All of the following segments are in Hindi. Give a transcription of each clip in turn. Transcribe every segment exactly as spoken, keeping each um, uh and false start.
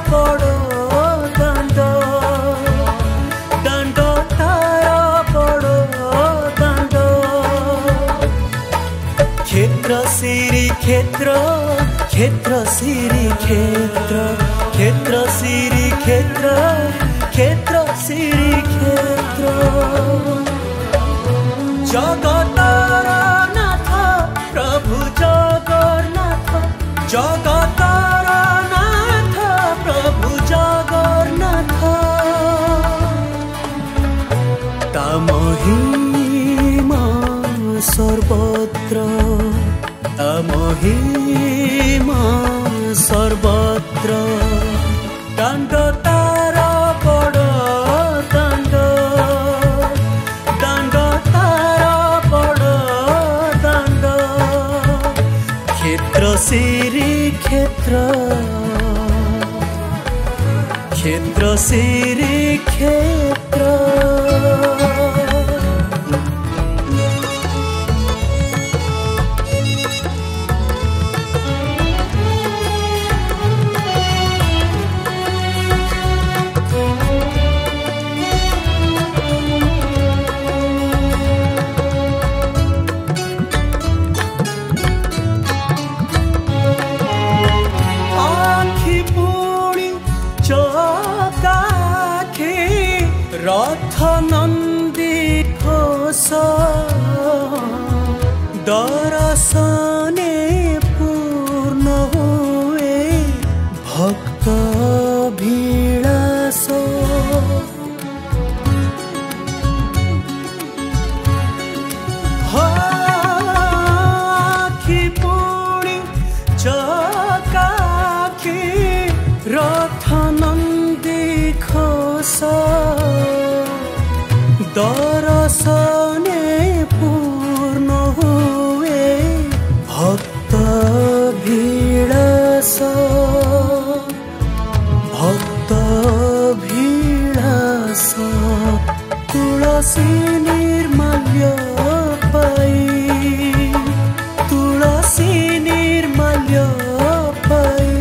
बड़ दांड दांड तार बड़ दांड क्षेत्र सिरी क्षेत्र क्षेत्र सिरी क्षेत्र क्षेत्र सिरी क्षेत्र क्षेत्र सिरी क्षेत्र जगतर नाथ प्रभु जगन्नाथ जगतर नाथ प्रभु जगन्नाथ ता महिमा सर्वत्र ता महिमा सर्वत्र दांड तार बड़ दांड दांड तार बड़ दांड क्षेत्र सिरी क्षेत्र क्षेत्र सिरी क्षेत्र रथ नंदी घोष दर्शने पूर्ण हुए भक्त भिलास आखि पुणी चकाखी रथ नंदी घोष दर्शने पूर्ण हुए भक्त भिलास भक्त भिलास तुलसी निर्माल्य पाई तुलसी निर्माल्य पाई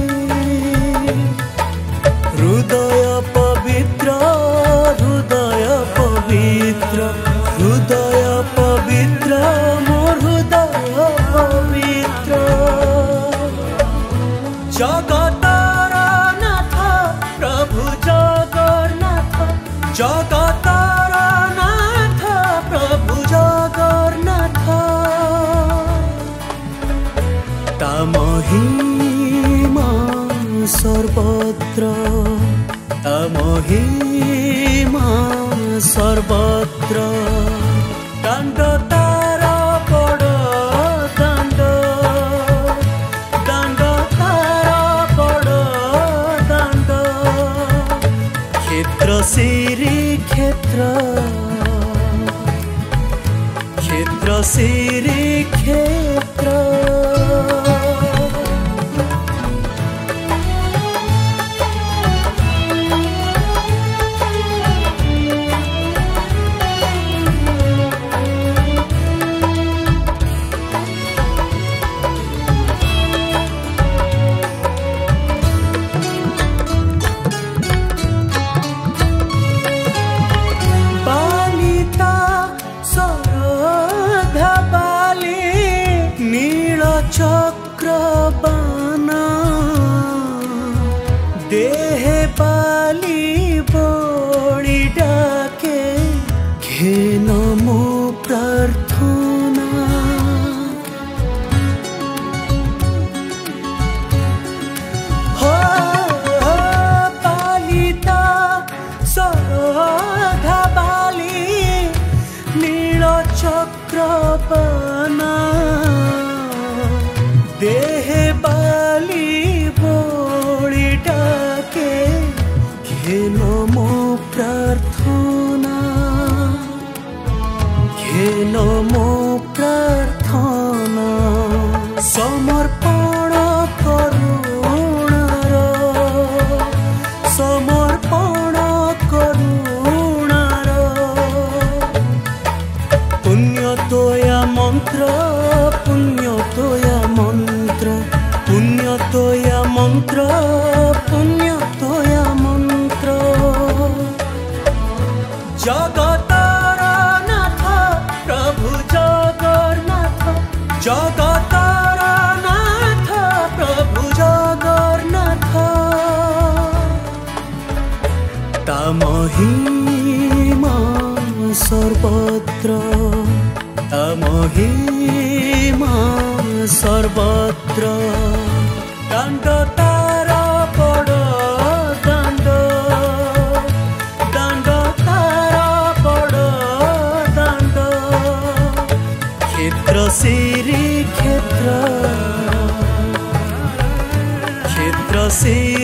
हृदय पवित्र हृदय पवित्र हृदय पवित्र मोर हृदय पवित्र जगतर नाथ प्रभु जगन्नाथ जगतर नाथ प्रभु जगन्नाथ ता महिमा सर्वत्र ता महिमा सर्वत्र दांड तार बड़ दांड दांड तार बड़ दांड क्षेत्र सिरी क्षेत्र क्षेत्र सिरी क्षेत्र चक्रबाना देह पाली बड़ी डाके घेन मो प्रार्थना हो पालिता सरधा बाली नील चक्रबाना देह बाली बड़ी डाके घेन मो प्रार्थना घेन मो प्रार्थना समर्पण करुणार समर्पण करुणार पुण्य तोया मंत्र पुण्य तोया मंत्र पुण्य तोया मंत्र पुण्य तोया महिमा सर्वत्र महिमा सर्वत्र दण्ड तार बड़ दण्ड दण्ड तार बड़ दण्ड क्षेत्र श्री क्षेत्र क्षेत्र श्री